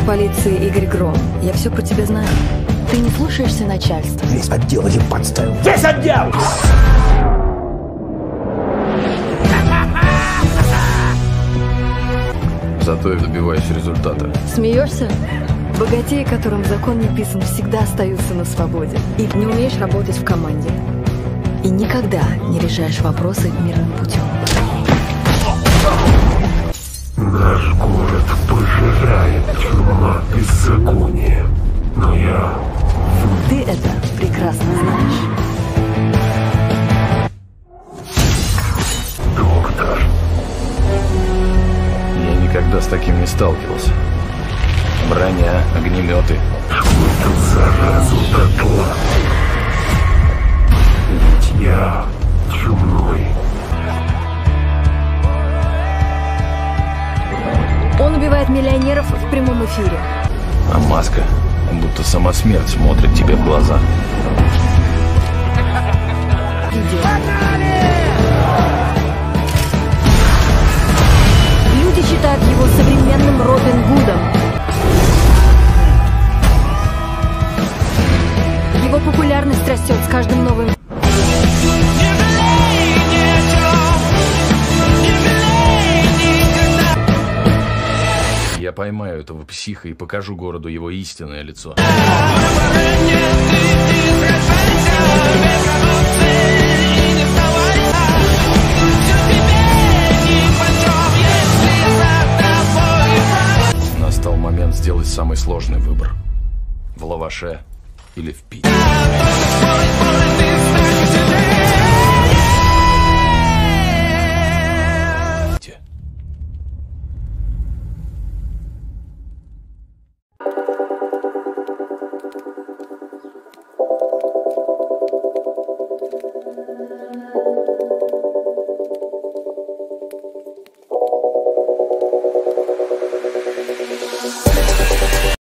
полиции Игорь Гром. Я все про тебя знаю. Ты не слушаешься начальства. Весь отдел один подставил. Весь отдел! Зато я добиваюсь результата. Смеешься? Богатеи, которым закон не писан, всегда остаются на свободе. И не умеешь работать в команде. И никогда не решаешь вопросы мирным путем. Наш город пожирает тюрьма беззакония. Но я... Ты это прекрасно знаешь. Доктор. Я никогда с таким не сталкивался. Броня, огнеметы. Эту заразу дотла. Ведь я чумной. Он убивает миллионеров в прямом эфире. А маска, будто сама смерть смотрит тебе в глаза. Люди считают его современным Робин Гудом. Его популярность растет с каждым новым. Я поймаю этого психа и покажу городу его истинное лицо. Настал момент сделать самый сложный выбор. В лаваше или в пить.